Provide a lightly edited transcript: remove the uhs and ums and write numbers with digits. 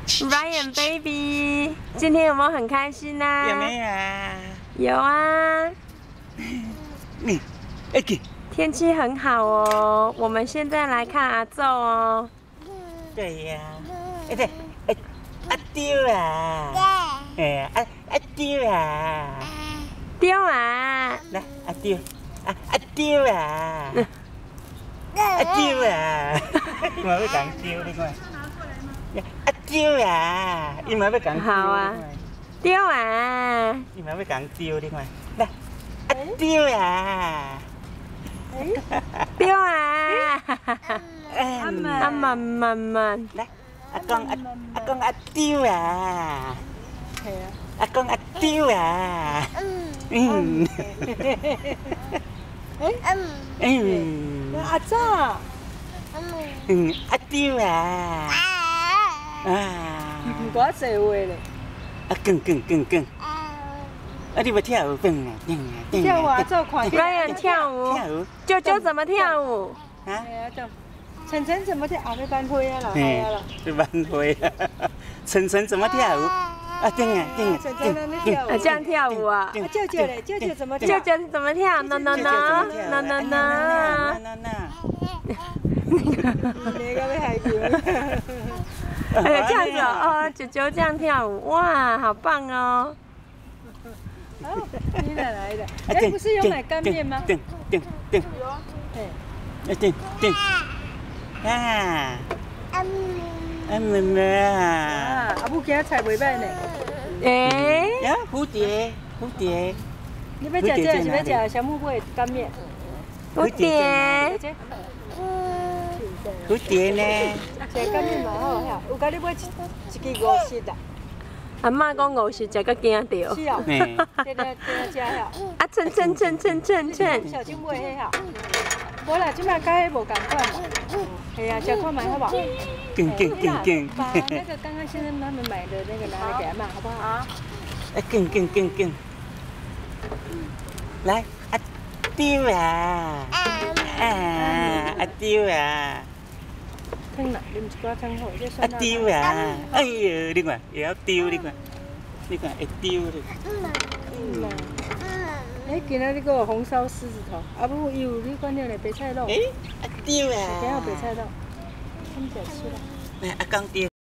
Ryan baby， 今天有没有很开心呢？ 有没有啊？ 有啊。天气很好哦，我们现在来看阿昼哦。 对呀。对，阿丢啊！阿丢啊！ 丢啊！ 来，阿丢，阿丢啊！阿丢啊！伊嘛要讲丢，你看。阿丢啊！伊嘛要讲丢。好啊。 丢啊！ 伊嘛要讲丢，你看。来，阿丢啊！ 丢啊！阿慢。 来，阿公阿丢啊！阿公阿丢啊！ 阿早， 阿丢啊！ 我做话咧。 更。你要跳舞跳舞阿早看。 Ryan 跳舞。啾啾怎么跳舞？ 啊？ 晨晨怎么跳？要班会啊啦，系啊啦。 要班会啊！晨晨怎么跳舞？对啊。 这样跳舞啊？ 舅舅嘞？舅舅怎么跳？ 舅舅怎么跳 ？No。 你个要害羞。 这样子哦，舅舅这样跳舞，哇，好棒哦！ 你哪来的？哎，不是有买干面吗？ 定。啊！妹啊！ 阿母今仔菜袂歹呢。 呀， 蝴蝶。 你要食这是要食小木龟干面？ 蝴蝶呢？ 食干面嘛好遐，有甲你买一支50的。 阿嬷讲50食个惊着。 是哦。这食遐。 啊，称。 小金买迄遐。无啦，即摆甲迄无共款嘛。系啊，小看买好不好？ 更。 把那个刚刚先生他们买的那个拿来给阿妈，好不好？啊。 更。来，阿丢啊！阿丢啊！ 汤啦，啉一寡汤好，这酸。阿丢啊！哎呦，你看，又要丢，你看会丢的。 哎，今仔日阁有红烧狮子头，啊不，有你看了嘞白菜肉。 阿丢啊！ 今有白菜肉，他们想吃啦。 来，阿公丢。